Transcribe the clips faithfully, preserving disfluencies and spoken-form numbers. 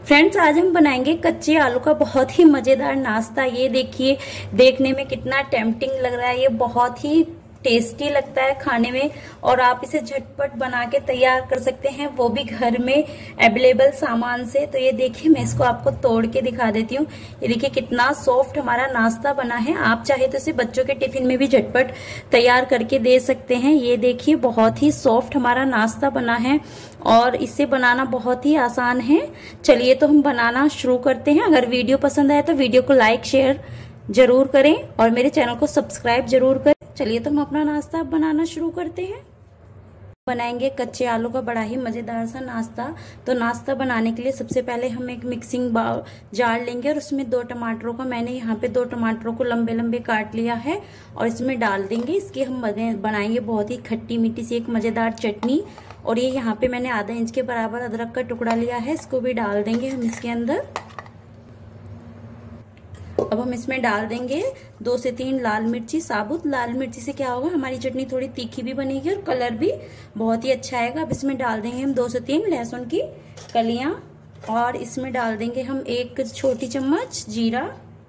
Friends, आज हम बनाएंगे कच्चे आलू का बहुत ही मजेदार नाश्ता। ये देखिए, देखने में कितना टेम्पटिंग लग रहा है। ये बहुत ही टेस्टी लगता है खाने में और आप इसे झटपट बना के तैयार कर सकते हैं, वो भी घर में अवेलेबल सामान से। तो ये देखिए, मैं इसको आपको तोड़ के दिखा देती हूँ। ये देखिए कितना सॉफ्ट हमारा नाश्ता बना है। आप चाहे तो इसे बच्चों के टिफिन में भी झटपट तैयार करके दे सकते हैं। ये देखिए, बहुत ही सॉफ्ट हमारा नाश्ता बना है और इसे बनाना बहुत ही आसान है। चलिए तो हम बनाना शुरू करते हैं। अगर वीडियो पसंद आए तो वीडियो को लाइक शेयर जरूर करें और मेरे चैनल को सब्सक्राइब जरूर करें। चलिए तो हम अपना नाश्ता बनाना शुरू करते हैं। बनाएंगे कच्चे आलू का बड़ा ही मजेदार सा नाश्ता। तो नाश्ता बनाने के लिए सबसे पहले हम एक मिक्सिंग बाउल जार लेंगे और उसमें दो टमाटरों का, मैंने यहाँ पे दो टमाटरों को लंबे लंबे काट लिया है और इसमें डाल देंगे। इसकी हम बनाएंगे बहुत ही खट्टी मीठी सी एक मजेदार चटनी। और ये यहाँ पे मैंने आधा इंच के बराबर अदरक का टुकड़ा लिया है, इसको भी डाल देंगे हम इसके अंदर। अब हम इसमें डाल देंगे दो से तीन लाल मिर्ची साबुत। लाल मिर्ची से क्या होगा, हमारी चटनी थोड़ी तीखी भी बनेगी और कलर भी बहुत ही अच्छा आएगा। अब इसमें डाल देंगे हम दो से तीन लहसुन की कलियां और इसमें डाल देंगे हम एक छोटी चम्मच जीरा,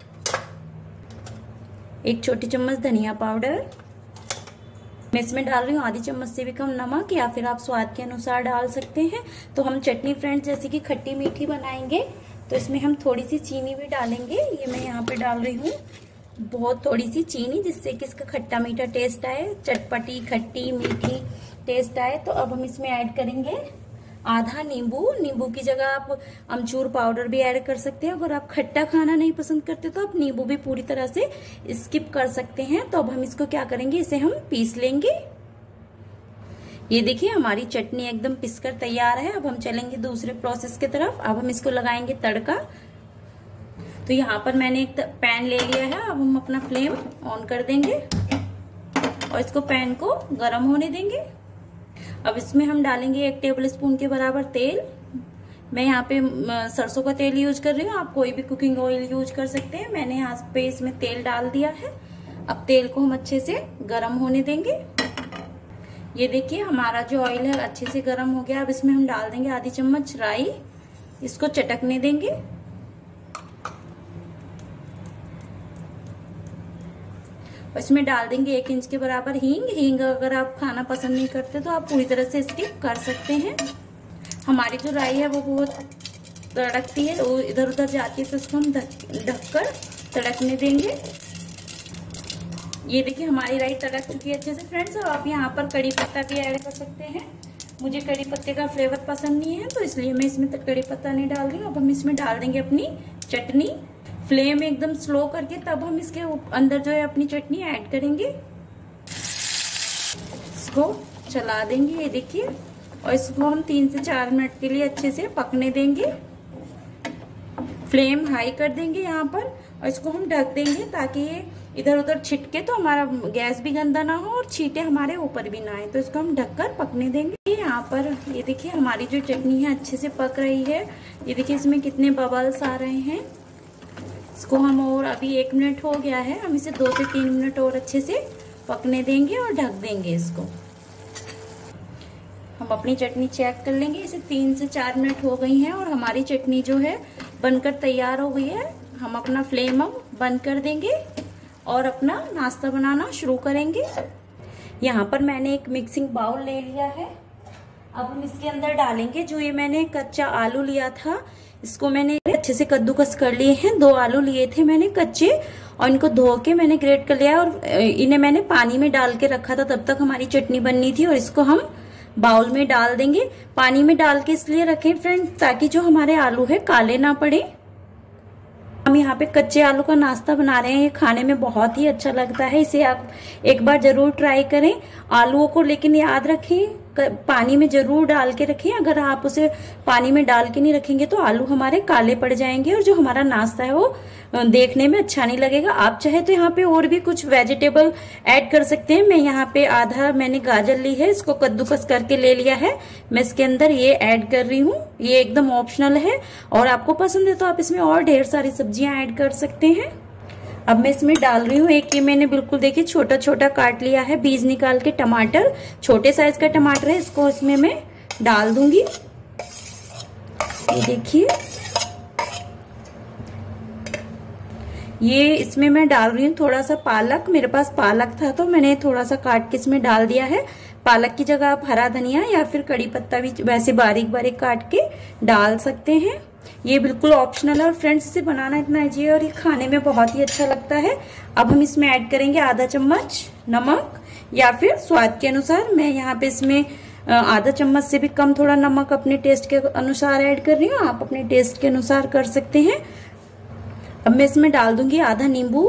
एक छोटी चम्मच धनिया पाउडर। मैं इसमें डाल रही हूँ आधी चम्मच से भी कम नमक, या फिर आप स्वाद के अनुसार डाल सकते हैं। तो हम चटनी फ्रेंड्स जैसे कि खट्टी मीठी बनाएंगे तो इसमें हम थोड़ी सी चीनी भी डालेंगे। ये मैं यहाँ पे डाल रही हूँ बहुत थोड़ी सी चीनी, जिससे कि इसका खट्टा मीठा टेस्ट आए, चटपटी खट्टी मीठी टेस्ट आए। तो अब हम इसमें ऐड करेंगे आधा नींबू। नींबू की जगह आप अमचूर पाउडर भी ऐड कर सकते हैं। अगर आप खट्टा खाना नहीं पसंद करते तो आप नींबू भी पूरी तरह से स्किप कर सकते हैं। तो अब हम इसको क्या करेंगे, इसे हम पीस लेंगे। ये देखिए, हमारी चटनी एकदम पिसकर तैयार है। अब हम चलेंगे दूसरे प्रोसेस की तरफ। अब हम इसको लगाएंगे तड़का। तो यहाँ पर मैंने एक पैन ले लिया है। अब हम अपना फ्लेम ऑन कर देंगे और इसको पैन को गर्म होने देंगे। अब इसमें हम डालेंगे एक टेबल स्पून के बराबर तेल। मैं यहाँ पे सरसों का तेल यूज कर रही हूँ, आप कोई भी कुकिंग ऑयल यूज कर सकते हैं। मैंने यहाँ पे इसमें तेल डाल दिया है। अब तेल को हम अच्छे से गर्म होने देंगे। ये देखिए, हमारा जो ऑयल है अच्छे से गर्म हो गया। अब इसमें हम डाल देंगे आधी चम्मच राई, इसको चटकने देंगे। इसमें डाल देंगे एक इंच के बराबर हींग। हींग अगर आप खाना पसंद नहीं करते तो आप पूरी तरह से स्किप कर सकते हैं। हमारी जो राई है वो बहुत तड़कती है, वो इधर उधर जाती है, तो उसको हम ढककर तड़कने देंगे। ये देखिए, हमारी राई तड़क चुकी है अच्छे से फ्रेंड्स। और आप यहाँ पर कड़ी पत्ता भी ऐड कर सकते हैं। मुझे कड़ी पत्ते का फ्लेवर पसंद नहीं है तो इसलिए मैं इसमें कड़ी पत्ता नहीं डाल रही हूँ। अब हम इसमें डाल देंगे अपनी चटनी। फ्लेम एकदम स्लो करके तब हम इसके अंदर जो है अपनी चटनी ऐड करेंगे। इसको चला देंगे, ये देखिए, और इसको हम तीन से चार मिनट के लिए अच्छे से पकने देंगे। फ्लेम हाई कर देंगे यहाँ पर और इसको हम ढक देंगे ताकि ये इधर उधर छिटके तो हमारा गैस भी गंदा ना हो और छींटे हमारे ऊपर भी ना आए। तो इसको हम ढककर पकने देंगे। यहाँ पर ये देखिए, हमारी जो चटनी है अच्छे से पक रही है। ये देखिए, इसमें कितने बबल्स आ रहे हैं। इसको हम और अभी एक मिनट हो गया है, हम इसे दो से तीन मिनट और अच्छे से पकने देंगे और ढक देंगे इसको। हम अपनी चटनी चेक कर लेंगे। इसे तीन से चार मिनट हो गई हैं और हमारी चटनी जो है बनकर तैयार हो गई है। हम अपना फ्लेम अब बंद कर देंगे और अपना नाश्ता बनाना शुरू करेंगे। यहाँ पर मैंने एक मिक्सिंग बाउल ले लिया है। अब हम इसके अंदर डालेंगे जो ये मैंने कच्चा आलू लिया था, इसको मैंने अच्छे से कद्दूकस कर लिए हैं। दो आलू लिए थे मैंने कच्चे और इनको धो के मैंने ग्रेट कर लिया और इन्हें मैंने पानी में डाल के रखा था, तब तक हमारी चटनी बननी थी। और इसको हम बाउल में डाल देंगे। पानी में डाल के इसलिए रखें फ्रेंड ताकि जो हमारे आलू है काले ना पड़े। हम यहाँ पे कच्चे आलू का नाश्ता बना रहे हैं। ये खाने में बहुत ही अच्छा लगता है, इसे आप एक बार जरूर ट्राई करें। आलूओं को लेकिन याद रखें, पानी में जरूर डाल के रखें। अगर आप उसे पानी में डाल के नहीं रखेंगे तो आलू हमारे काले पड़ जाएंगे और जो हमारा नाश्ता है वो देखने में अच्छा नहीं लगेगा। आप चाहे तो यहाँ पे और भी कुछ वेजिटेबल ऐड कर सकते हैं। मैं यहाँ पे आधा मैंने गाजर ली है, इसको कद्दूकस करके ले लिया है। मैं इसके अंदर ये ऐड कर रही हूँ। ये एकदम ऑप्शनल है और आपको पसंद है तो आप इसमें और ढेर सारी सब्जियां ऐड कर सकते हैं। अब मैं इसमें डाल रही हूँ एक, ये मैंने बिल्कुल देखिए छोटा छोटा काट लिया है बीज निकाल के टमाटर, छोटे साइज का टमाटर है, इसको इसमें मैं डाल दूंगी। ये देखिए, ये इसमें मैं डाल रही हूँ थोड़ा सा पालक, मेरे पास पालक था तो मैंने थोड़ा सा काट के इसमें डाल दिया है। पालक की जगह आप हरा धनिया या फिर कड़ी पत्ता भी वैसे बारीक बारीक काट के डाल सकते हैं। ये बिल्कुल ऑप्शनल है और फ्रेंड्स इसे बनाना इतना ईजी है और ये खाने में बहुत ही अच्छा लगता है। अब हम इसमें ऐड करेंगे आधा चम्मच नमक या फिर स्वाद के अनुसार। मैं यहाँ पे इसमें आधा चम्मच से भी कम थोड़ा नमक अपने टेस्ट के अनुसार ऐड कर रही हूँ, आप अपने टेस्ट के अनुसार कर सकते हैं। अब मैं इसमें डाल दूंगी आधा नींबू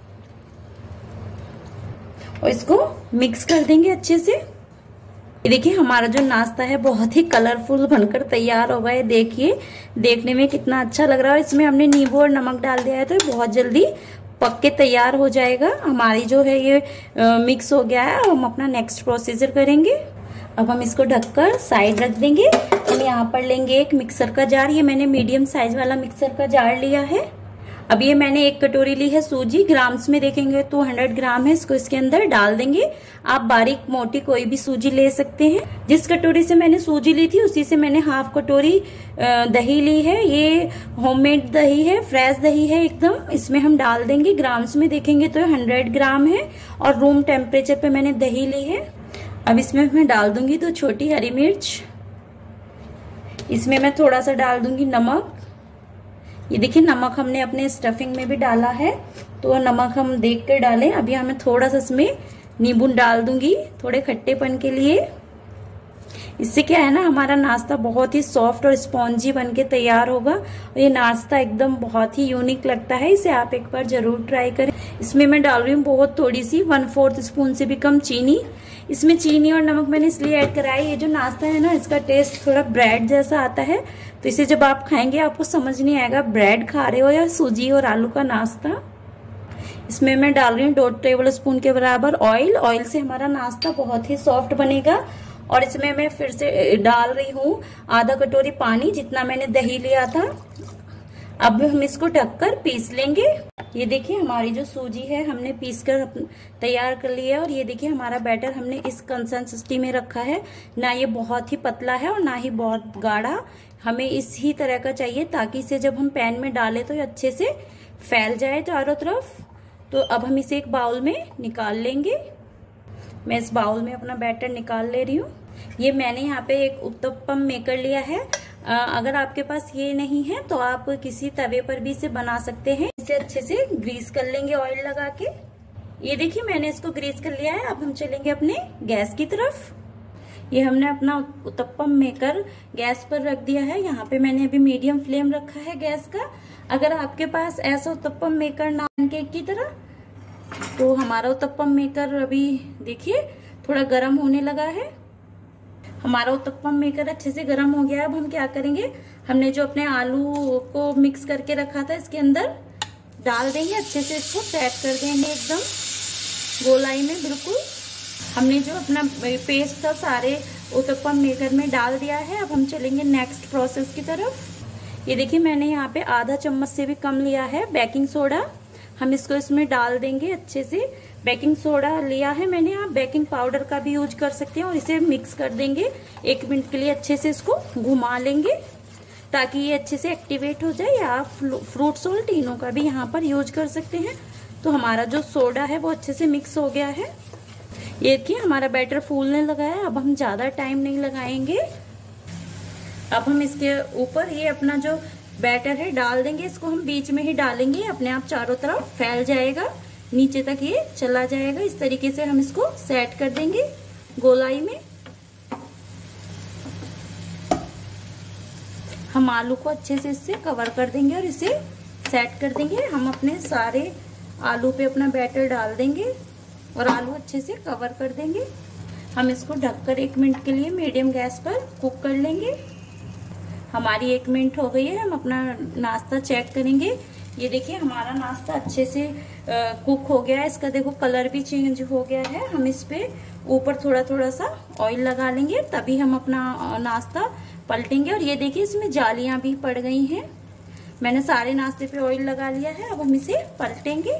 और इसको मिक्स कर देंगे अच्छे से। ये देखिए हमारा जो नाश्ता है बहुत ही कलरफुल बनकर तैयार हो गया है। देखिए देखने में कितना अच्छा लग रहा है। इसमें हमने नींबू और नमक डाल दिया है तो बहुत जल्दी पक के तैयार हो जाएगा। हमारी जो है ये आ, मिक्स हो गया है। हम अपना नेक्स्ट प्रोसीजर करेंगे। अब हम इसको ढककर साइड रख देंगे। हम यहाँ पर लेंगे एक मिक्सर का जार। ये मैंने मीडियम साइज वाला मिक्सर का जार लिया है। अब ये मैंने एक कटोरी ली है सूजी, ग्राम्स में देखेंगे तो सौ ग्राम है। इसको इसके अंदर डाल देंगे। आप बारीक मोटी कोई भी सूजी ले सकते हैं। जिस कटोरी से मैंने सूजी ली थी उसी से मैंने हाफ कटोरी दही ली है। ये होममेड दही है, फ्रेश दही है एकदम। इसमें हम डाल देंगे, ग्राम्स में देखेंगे तो सौ ग्राम है और रूम टेम्परेचर पे मैंने दही ली है। अब इसमें मैं डाल दूंगी दो छोटी हरी मिर्च। इसमें मैं थोड़ा सा डाल दूंगी नमक। ये देखिए नमक हमने अपने स्टफिंग में भी डाला है तो नमक हम देख कर डालें। अभी हमें थोड़ा सा इसमें नींबू डाल दूंगी थोड़े खट्टेपन के लिए। इससे क्या है ना, हमारा नाश्ता बहुत ही सॉफ्ट और स्पॉन्जी बन के तैयार होगा और ये नाश्ता एकदम बहुत ही यूनिक लगता है। इसे आप एक बार जरूर ट्राई करें। इसमें मैं डाल रही हूँ बहुत थोड़ी सी, वन फोर्थ स्पून से भी कम चीनी। इसमें चीनी और नमक मैंने इसलिए ऐड करा है, ये जो नाश्ता है ना इसका टेस्ट थोड़ा ब्रेड जैसा आता है तो इसे जब आप खाएंगे आपको समझ नहीं आएगा ब्रेड खा रहे हो या सूजी और आलू का नाश्ता। इसमें मैं डाल रही हूँ दो टेबल स्पून के बराबर ऑयल। ऑयल से हमारा नाश्ता बहुत ही सॉफ्ट बनेगा। और इसमें मैं फिर से डाल रही हूँ आधा कटोरी पानी, जितना मैंने दही लिया था। अब हम इसको ढककर पीस लेंगे। ये देखिए हमारी जो सूजी है हमने पीस कर तैयार कर लिया है और ये देखिए हमारा बैटर हमने इस कंसिस्टेंसी में रखा है। ना ये बहुत ही पतला है और ना ही बहुत गाढ़ा, हमें इस ही तरह का चाहिए ताकि इसे जब हम पैन में डालें तो ये अच्छे से फैल जाए चारों तरफ। तो अब हम इसे एक बाउल में निकाल लेंगे। मैं इस बाउल में अपना बैटर निकाल ले रही हूँ। ये मैंने यहाँ पे एक उत्तपम मेकर लिया है। आ, अगर आपके पास ये नहीं है तो आप किसी तवे पर भी इसे बना सकते हैं। इसे अच्छे से ग्रीस कर लेंगे ऑयल लगा के। ये देखिए मैंने इसको ग्रीस कर लिया है। अब हम चलेंगे अपने गैस की तरफ। ये हमने अपना उत्तपम मेकर गैस पर रख दिया है। यहाँ पे मैंने अभी मीडियम फ्लेम रखा है गैस का। अगर आपके पास ऐसा उत्तपम मेकर ना केक की तरह तो हमारा उत्तपम मेकर अभी देखिए थोड़ा गर्म होने लगा है। हमारा उत्तपम मेकर अच्छे से गर्म हो गया है। अब हम क्या करेंगे, हमने जो अपने आलू को मिक्स करके रखा था इसके अंदर डाल देंगे। अच्छे से इसको सेट कर देंगे एकदम गोलाई में बिल्कुल। हमने जो अपना पेस्ट था सारे उत्तपम मेकर में डाल दिया है। अब हम चलेंगे नेक्स्ट प्रोसेस की तरफ। ये देखिए मैंने यहाँ पे आधा चम्मच से भी कम लिया है बेकिंग सोडा। हम इसको इसमें डाल देंगे अच्छे से। बेकिंग सोडा लिया है मैंने, आप बेकिंग पाउडर का भी यूज कर सकते हैं। और इसे मिक्स कर देंगे एक मिनट के लिए। अच्छे से इसको घुमा लेंगे ताकि ये अच्छे से एक्टिवेट हो जाए। या आप फ्रूट सॉल्ट तीनों का भी यहाँ पर यूज कर सकते हैं। तो हमारा जो सोडा है वो अच्छे से मिक्स हो गया है। ये देखिए हमारा बैटर फूलने लगा है। अब हम ज्यादा टाइम नहीं लगाएंगे। अब हम इसके ऊपर ये अपना जो बैटर है डाल देंगे। इसको हम बीच में ही डालेंगे, अपने आप चारों तरफ फैल जाएगा, नीचे तक ये चला जाएगा। इस तरीके से हम इसको सेट कर देंगे गोलाई में। हम आलू को अच्छे से इससे कवर कर देंगे और इसे सेट कर देंगे। हम अपने सारे आलू पे अपना बैटर डाल देंगे और आलू अच्छे से कवर कर देंगे। हम इसको ढककर एक मिनट के लिए मीडियम गैस पर कुक कर लेंगे। हमारी एक मिनट हो गई है। हम अपना नाश्ता चेक करेंगे। ये देखिए हमारा नाश्ता अच्छे से आ, कुक हो गया है। इसका देखो कलर भी चेंज हो गया है। हम इस पे ऊपर थोड़ा थोड़ा सा ऑयल लगा लेंगे, तभी हम अपना नाश्ता पलटेंगे। और ये देखिए इसमें जालियां भी पड़ गई हैं। मैंने सारे नाश्ते पे ऑयल लगा लिया है। अब हम इसे पलटेंगे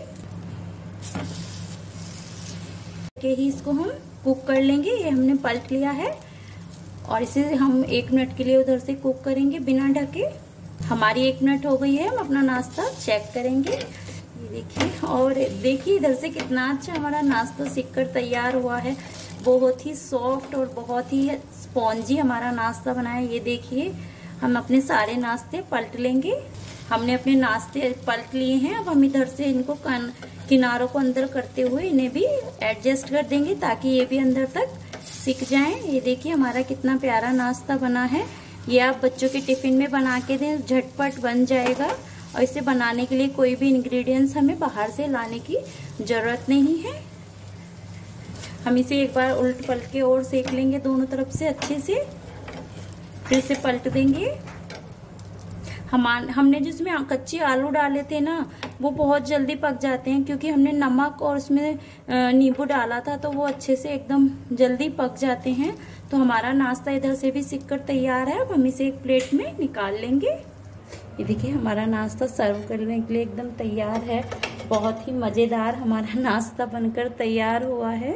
के ही इसको हम कुक कर लेंगे। ये हमने पलट लिया है और इसे हम एक मिनट के लिए उधर से कुक करेंगे बिना ढके। हमारी एक मिनट हो गई है। हम अपना नाश्ता चेक करेंगे। ये देखिए, और देखिए इधर से कितना अच्छा हमारा नाश्ता सिक कर तैयार हुआ है। बहुत ही सॉफ्ट और बहुत ही स्पॉन्जी हमारा नाश्ता बना है। ये देखिए, हम अपने सारे नाश्ते पलट लेंगे। हमने अपने नाश्ते पलट लिए हैं। अब हम इधर से इनको किनारों को अंदर करते हुए इन्हें भी एडजस्ट कर देंगे ताकि ये भी अंदर तक सिक जाएं। ये देखिए हमारा कितना प्यारा नाश्ता बना है। ये आप बच्चों के टिफिन में बना के दें, झटपट बन जाएगा। और इसे बनाने के लिए कोई भी इंग्रेडिएंट्स हमें बाहर से लाने की जरूरत नहीं है। हम इसे एक बार उल्ट पलट के और सेक लेंगे दोनों तरफ से अच्छे से, फिर से पलट देंगे। हम हमने जिसमें कच्चे आलू डाले थे ना, वो बहुत जल्दी पक जाते हैं क्योंकि हमने नमक और उसमें नींबू डाला था, तो वो अच्छे से एकदम जल्दी पक जाते हैं। तो हमारा नाश्ता इधर से भी सिक कर तैयार है। अब हम इसे एक प्लेट में निकाल लेंगे। ये देखिए हमारा नाश्ता सर्व करने के लिए एकदम तैयार है। बहुत ही मजेदार हमारा नाश्ता बनकर तैयार हुआ है।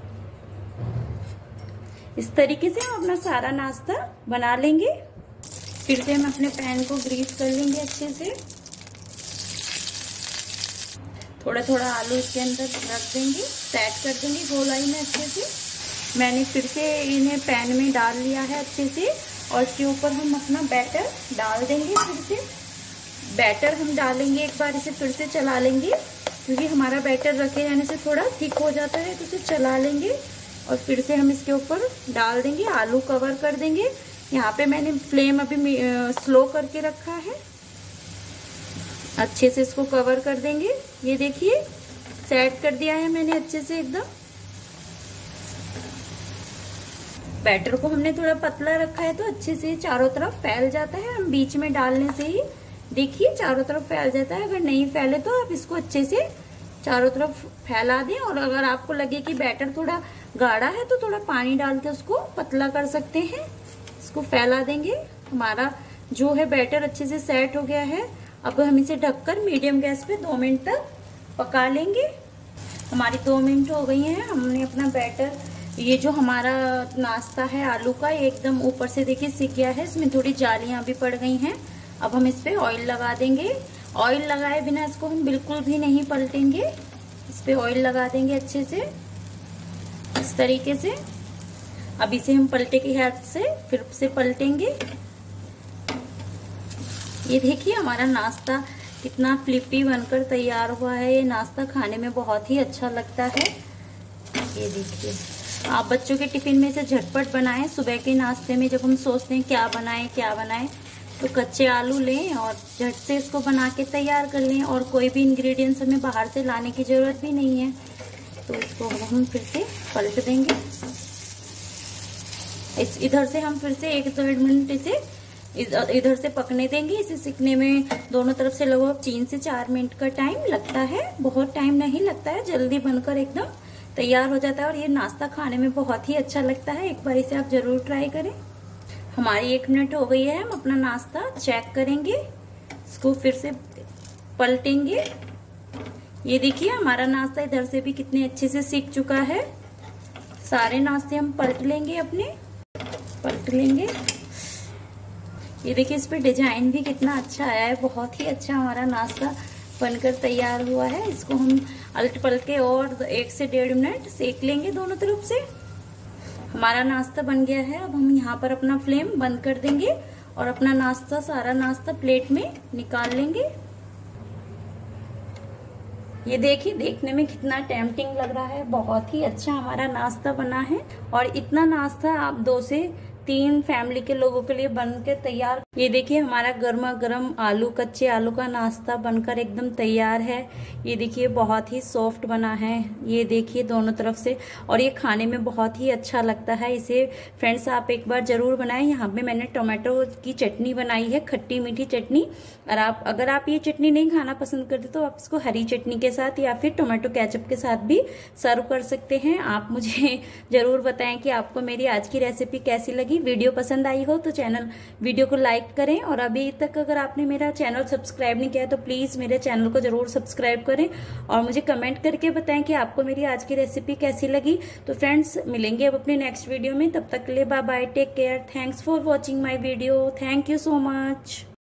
इस तरीके से हम अपना सारा नाश्ता बना लेंगे। फिर से हम अपने पैन को ग्रीस कर लेंगे अच्छे से। थोड़ा थोड़ा आलू इसके अंदर रख देंगे, सेट कर देंगे गोलाई में अच्छे से। मैंने फिर से इन्हें पैन में डाल लिया है अच्छे से, और इसके ऊपर हम अपना बैटर डाल देंगे। फिर से बैटर हम डालेंगे, एक बार इसे फिर से चला लेंगे क्योंकि हमारा बैटर रखे रहने से थोड़ा थिक हो जाता है। तो इसे चला लेंगे और फिर से हम इसके ऊपर डाल देंगे। आलू कवर कर देंगे। यहाँ पे मैंने फ्लेम अभी स्लो करके रखा है। अच्छे से इसको कवर कर देंगे। ये देखिए सेट कर दिया है मैंने अच्छे से एकदम। बैटर को हमने थोड़ा पतला रखा है तो अच्छे से चारों तरफ फैल जाता है। हम बीच में डालने से ही देखिए चारों तरफ फैल जाता है। अगर नहीं फैले तो आप इसको अच्छे से चारों तरफ फैला दें। और अगर आपको लगे कि बैटर थोड़ा गाढ़ा है तो थोड़ा पानी डाल के उसको पतला कर सकते हैं। इसको फैला देंगे। हमारा जो है बैटर अच्छे से सेट हो गया है। अब हम इसे ढककर मीडियम गैस पे दो मिनट तक पका लेंगे। हमारी दो मिनट हो गई हैं। हमने अपना बैटर, ये जो हमारा नाश्ता है आलू का, ये एकदम ऊपर से देखिए सिक गया है। इसमें थोड़ी जालियां भी पड़ गई हैं। अब हम इस पे ऑयल लगा देंगे। ऑयल लगाए बिना इसको हम बिल्कुल भी नहीं पलटेंगे। इस पे ऑयल लगा देंगे अच्छे से इस तरीके से। अब इसे हम पलटे के हाथ से फिर से पलटेंगे। ये देखिए हमारा नाश्ता कितना फ्लिपी बनकर तैयार हुआ है। ये नाश्ता खाने में बहुत ही अच्छा लगता है। ये देखिए आप बच्चों के टिफिन में इसे झटपट बनाएं। सुबह के नाश्ते में जब हम सोचते हैं क्या बनाएं क्या बनाएं, तो कच्चे आलू लें और झट से इसको बना के तैयार कर लें। और कोई भी इंग्रेडिएंट्स हमें बाहर से लाने की जरूरत भी नहीं है। तो इसको हम फिर से पलट देंगे। इस इधर से हम फिर से एक डेढ़ मिनट इसे इधर से पकने देंगे। इसे सिकने में दोनों तरफ से लगभग तीन से चार मिनट का टाइम लगता है। बहुत टाइम नहीं लगता है, जल्दी बनकर एकदम तैयार हो जाता है। और ये नाश्ता खाने में बहुत ही अच्छा लगता है। एक बार इसे आप जरूर ट्राई करें। हमारी एक मिनट हो गई है। हम अपना नाश्ता चेक करेंगे। इसको फिर से पलटेंगे। ये देखिए हमारा नाश्ता इधर से भी कितने अच्छे से सिक चुका है। सारे नाश्ते हम पलट लेंगे, अपने पलट लेंगे। ये देखिए इस पे डिजाइन भी कितना अच्छा आया है। बहुत ही अच्छा हमारा नाश्ता बनकर तैयार हुआ है। इसको हम अलट पलट के और एक से डेढ़ मिनट सेक लेंगे दोनों तरफ से। हमारा नाश्ता बन गया है। अब हम यहाँ पर अपना फ्लेम बंद कर देंगे और अपना नाश्ता, सारा नाश्ता प्लेट में निकाल लेंगे। ये देखिए देखने में कितना टेम्पटिंग लग रहा है। बहुत ही अच्छा हमारा नाश्ता बना है। और इतना नाश्ता आप दो से तीन फैमिली के लोगों के लिए बन के तैयार। ये देखिए हमारा गर्मा गर्म आलू, कच्चे आलू का नाश्ता बनकर एकदम तैयार है। ये देखिए बहुत ही सॉफ्ट बना है। ये देखिए दोनों तरफ से, और ये खाने में बहुत ही अच्छा लगता है। इसे फ्रेंड्स आप एक बार जरूर बनाएं। यहाँ पे मैंने टोमेटो की चटनी बनाई है, खट्टी मीठी चटनी। और आप अगर आप ये चटनी नहीं खाना पसंद करते तो आप इसको हरी चटनी के साथ या फिर टोमेटो केचप के साथ भी सर्व कर सकते हैं। आप मुझे जरूर बताएं कि आपको मेरी आज की रेसिपी कैसी लगी। वीडियो पसंद आई हो तो चैनल वीडियो को लाइक करें। और अभी तक अगर आपने मेरा चैनल सब्सक्राइब नहीं किया है तो प्लीज मेरे चैनल को जरूर सब्सक्राइब करें। और मुझे कमेंट करके बताएं कि आपको मेरी आज की रेसिपी कैसी लगी। तो फ्रेंड्स मिलेंगे अब अपने नेक्स्ट वीडियो में। तब तक के लिए bye bye, take care, thanks for watching my video, thank you so much.